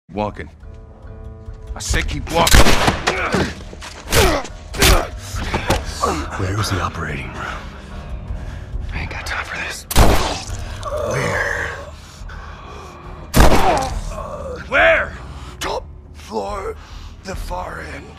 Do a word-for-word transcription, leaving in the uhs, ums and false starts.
Walking. I said keep walking. Where's the operating room? I ain't got time for this. Where? Where? Top floor, the far end.